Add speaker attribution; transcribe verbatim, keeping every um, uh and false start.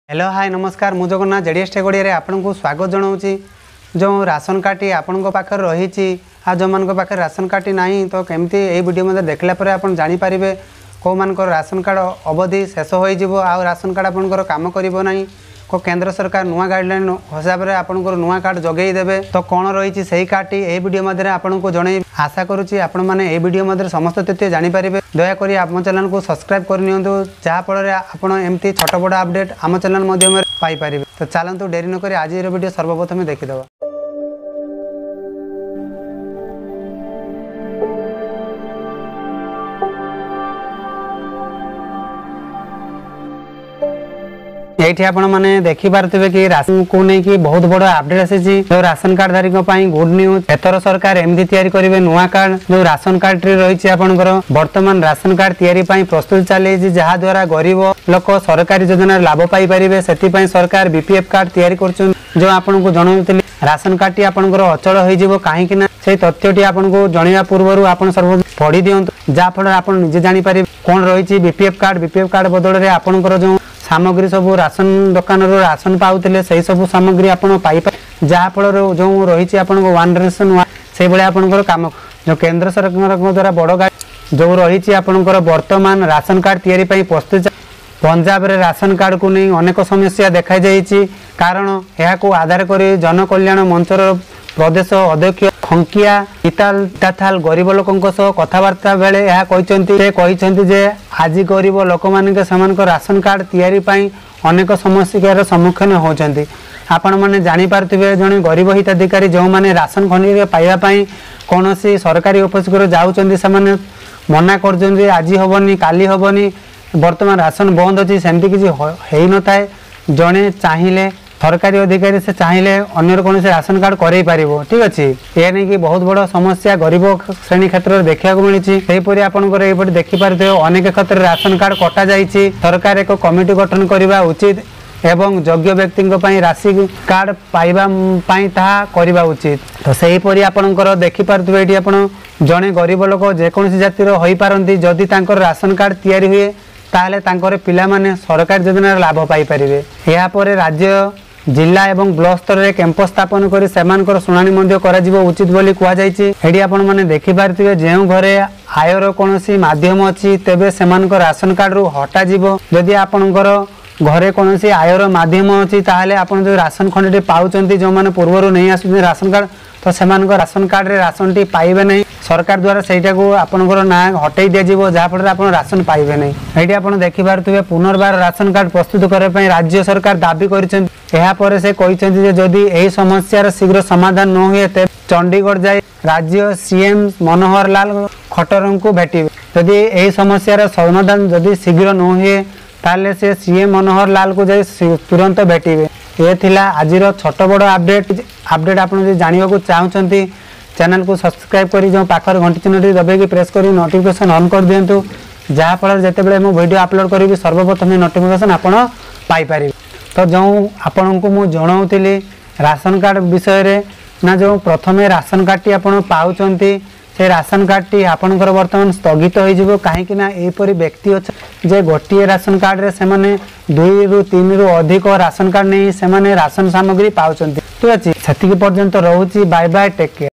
Speaker 1: Hello hi नमस्कार मु Jagannath JDS टेगोड़िया आपन को स्वागत जनाऊँगी। जो राशन कार्ड आपण पाखे रही आ जो मान पाखे राशन कार्ड ना तो केमती ये वीडियो मध्य देखला पर आप जानीपारे कौ मान राशन कार्ड अवधि शेष हो आ राशन कार्ड आपंकर काम करना को केंद्र सरकार नुआ गाइडलाइन हिसाब से आपंकर नुआ कार्ड जगई देवे तो कौन रही से कार्ड ये वीडियो मध्य आपको जन आशा करुच्ची आपण मैंने ये वीडियो मध्य समस्त तथ्य जानीपारे दयाकोरी आम चैनल को सब्सक्राइब कर नियंतु जहाँफल आप एमती छोट बड़ अपडेट आम चैनल माध्यम पाइपर। तो चलतु डेरी नक आज वीडियो सर्वप्रथम देखीदे। ये आपण मैंने देखिपे कि राशन को लेकिन बहुत बड़ अपडेट आसी जो राशन कार्ड धारी गुड न्यूज एथर सरकार एमती तैयारी करेंगे नुआ कार्ड जो राशन कार्ड रही आपंकर बर्तमान राशन कार्ड तैयारी प्रस्तुत चली जहाँ द्वारा गरीब लोक सरकारी योजना लाभ पाइपर से सरकार बीपीएफ कार्ड तैयारी कर जो आपन को जनाऊली राशन कार्ड टी आपंकर अचल हो कहीं से तथ्यटी आपको जनवा पूर्व आप सर्व पढ़ी दिंतु जहाँफल आप निजे जानीपारे कौन रही बीपीएफ कार्ड बीपीएफ कार्ड बदल में आपंकर जो सामग्री सब राशन दुकान राशन पाते से सब सामग्री आप जहाँफल जो रही वन रेशन से भाई आपंकर कम जो केंद्र सरकार द्वारा बड़ गाड़ी जो रही आपंकर बर्तमान राशन कार्ड तैयारी प्रस्तुत पंजाब रे राशन कार्ड को नहीं अनेक समस्या देखा जाइए कारण यह आधार कर जन कल्याण मंचर प्रदेश अध्यक्ष खंकिया इताल ताथाल गरीब लोकों कथबार्ता बेले यह कहते जे आज गरीब लोक मान राशन कार्ड तैयारी अनेक समस्यार सम्मुखीन होती आपण मैंने जानीपारे जड़े गरीब हिताधिकारी जो मैंने राशन खंडी पाइबापी कौन सरकारी ऑफिस को जाऊँच से मना कर आज हेनी काली हेनी बर्तमान राशन बंद अच्छी सेमती किसी हो न था जड़े चाहिए सरकारी अधिकारी से चाहिए अन्य कौन से राशन कार्ड कर ठीक अच्छे ये नहीं कि बहुत बड़ समस्या गरीब श्रेणी क्षेत्र में देखा मिली आपंकर ये देखिपारे अनेक क्षेत्र में राशन कार्ड कटा जाइए सरकार एक कमिटी गठन करने उचित एवं योग्य व्यक्ति राशि कार्ड पाइबापी करवा उचित। तो सहीपरि आपंकर देखिपारे ये आप जड़े गरीब लोक जेकोसी जातिर हो पारती जदि राशन कार्ड तैयारी हुए ताहले तांकर पिला माने सरकारी योजना लाभ पाइपारे। यापर राज्य जिला एवं ब्लॉक स्तर में कैंप स्थापन कर शुणाणी उचित बोली कहुई। आपण मैंने देखिपारे जो घरे आयर कौन माध्यम अच्छी तेबे सेमान राशन कार्ड रू हटा जदि आपणकर घरे कौन आयर माध्यम अच्छी ताहले आपण जो राशन खंडी पाँच जो मैंने पूर्व नहीं आसुच्च राशन कार्ड तो सेमान राशन कार्ड रे राशन टी पाइबे नहीं सरकार द्वारा सेटा को आपनकर ना हटई दिया जीवो जहाँफल आप राशन पाइबे नहीं। ये आप देखिपारे पुनर्बार राशन कार्ड प्रस्तुत करने राज्य सरकार दाबी कर से कहते जदि यही समस्यार शीघ्र समाधान न हुए तेज चंडीगढ़ जाए राज्य सीएम मनोहर लाल खट्टर को भेटे जदि यही समस्यार समाधान जदि शीघ्र न हुए ताले से सीएम मनोहर लाल को जाए तुरंत भेटे। ये थिला आजिर छोट बड़ अपडेट अपडेट आप जानवा को चाहते चैनल को सब्सक्राइब करी जो पाखर घंटी चिन्हटी दबाई प्रेस कर नोटिफिकेशन ऑन कर दिंतु जहाँफल जिते मो वीडियो अपलोड करी सर्वप्रथम नोटिफिकेशन आपड़ पाइपर। तो जो आपण को मुझे जनाऊली राशन कार्ड विषय ना जो प्रथम राशन कार्ड टी आप पाँच से राशन कार्ड टी आपणकर बर्तमान स्थगित हो कहीं यहपरी व्यक्ति अच्छे जे गोटे राशन कार्ड रे से माने दुई रु तीन रु अधिक राशन कार्ड नहीं से माने राशन सामग्री पाँच ठीक अच्छे से पर्यंत रोची बाय बाय टेक केयर।